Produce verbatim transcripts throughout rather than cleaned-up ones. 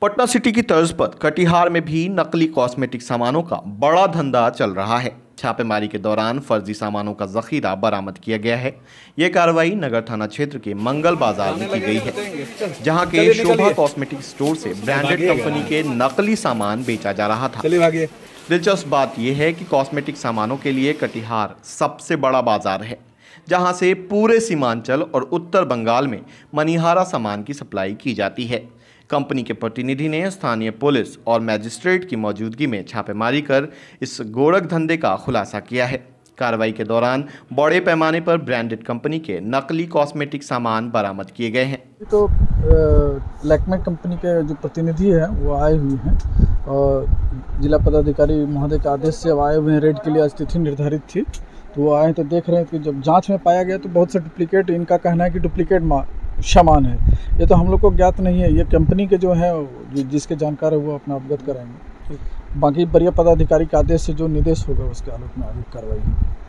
Patna city की तर्ज पर कटिहार में भी नकली कॉस्मेटिक सामानों का बड़ा धंधा चल रहा है। छापेमारी के दौरान फर्जी सामानों का जखीरा बरामद किया गया है। यह कार्रवाई नगर थाना क्षेत्र के मंगल बाजार में की गई है, जहां के शोभा कॉस्मेटिक स्टोर से ब्रांडेड कंपनी के नकली सामान बेचा जा रहा था। दिलचस्प बात यह है कि कॉस्मेटिक सामानों के लिए कटिहार सबसे बड़ा बाजार है, जहां से पूरे सीमांचल और उत्तर बंगाल में मनीहारा सामान की सप्लाई की जाती है। कंपनी के प्रतिनिधि ने स्थानीय पुलिस और मैजिस्ट्रेट की मौजूदगी में छापेमारी कर इस गोरख धंधे का खुलासा किया है। कार्रवाई के दौरान बड़े पैमाने पर ब्रांडेड कंपनी के नकली कॉस्मेटिक सामान बरामद किए गए हैं। तो लैक्मे कंपनी के जो प्रतिनिधि हैं वो आए हुए हैं और जिला पदाधिकारी महोदय के आदेश से आए हुए हैं। रेड के लिए आज तिथि निर्धारित थी, तो वो आए तो देख रहे हैं कि जब जांच में पाया गया तो बहुत से डुप्लीकेट, इनका कहना है कि डुप्लीकेट सामान है। ये तो हम लोग को ज्ञात नहीं है, ये कंपनी के जो है जिसके जानकार है वो अपना अवगत कराएंगे। बाकी वरीय पदाधिकारी के आदेश से जो निर्देश होगा उसके आलोक में आगे कार्रवाई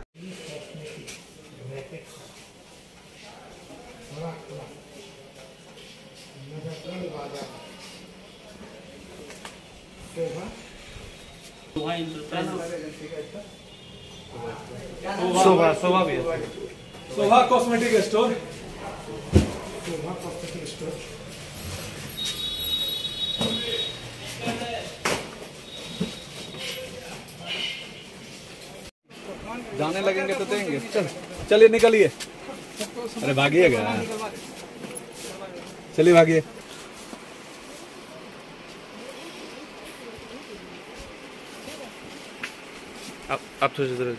शोभा शोभा भी है। शोभा कॉस्मेटिक स्टोर जाने लगेंगे तो देंगे। चल चलिए निकलिए। अरे भागिएगा, चलिए भागिए। आप आप थोड़ी देर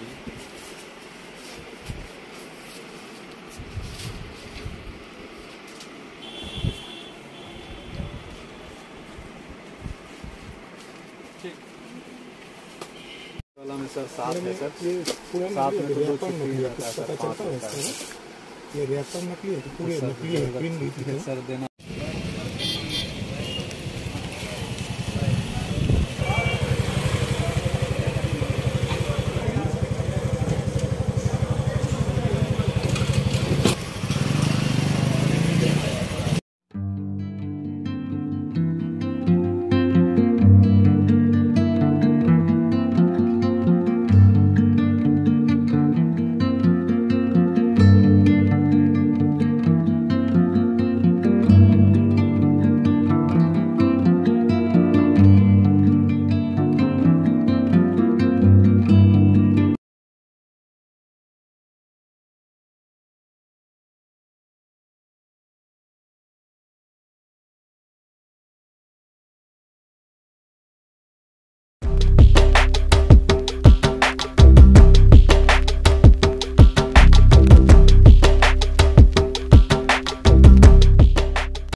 में सर साथ है सर, साथ में तो दो छुट्टी रहता है सर, पाँच होता है। ये रिएक्टर नकली है, पूरे नकली है, सर देना